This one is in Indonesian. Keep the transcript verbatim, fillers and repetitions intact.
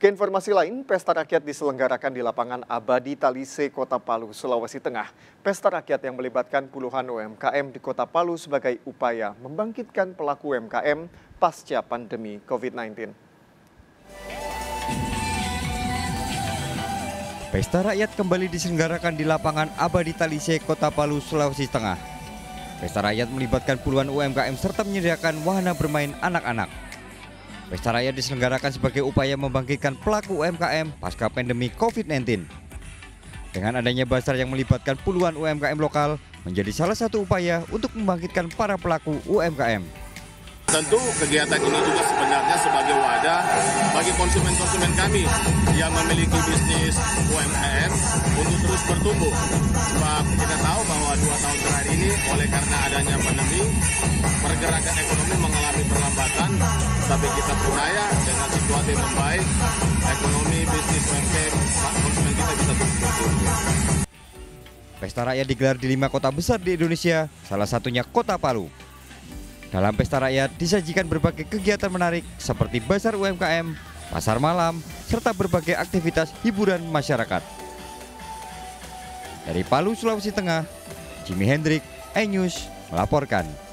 Keinformasi lain, pesta rakyat diselenggarakan di lapangan Abadi Talise, Kota Palu, Sulawesi Tengah. Pesta rakyat yang melibatkan puluhan U M K M di Kota Palu sebagai upaya membangkitkan pelaku U M K M pasca pandemi covid sembilan belas. Pesta rakyat kembali diselenggarakan di lapangan Abadi Talise, Kota Palu, Sulawesi Tengah. Pesta rakyat melibatkan puluhan U M K M serta menyediakan wahana bermain anak-anak. Pesta rakyat diselenggarakan sebagai upaya membangkitkan pelaku U M K M pasca pandemi covid sembilan belas. Dengan adanya bazar yang melibatkan puluhan U M K M lokal menjadi salah satu upaya untuk membangkitkan para pelaku U M K M. Tentu kegiatan ini juga sebenarnya sebagai wadah bagi konsumen-konsumen kami yang memiliki bisnis U M K M untuk terus bertumbuh. Sebab kita tahu bahwa dua tahun terakhir ini oleh karena adanya pandemi, pergerakan ekonomi mengalami perlambatan, tapi kita percaya dengan situasi yang membaik, ekonomi bisnis U M K M konsumen kita bisa terus bertumbuh. Pesta rakyat digelar di lima kota besar di Indonesia, salah satunya Kota Palu. Dalam pesta rakyat disajikan berbagai kegiatan menarik seperti bazar U M K M, pasar malam, serta berbagai aktivitas hiburan masyarakat. Dari Palu, Sulawesi Tengah, Jimmy Hendrik, iNews melaporkan.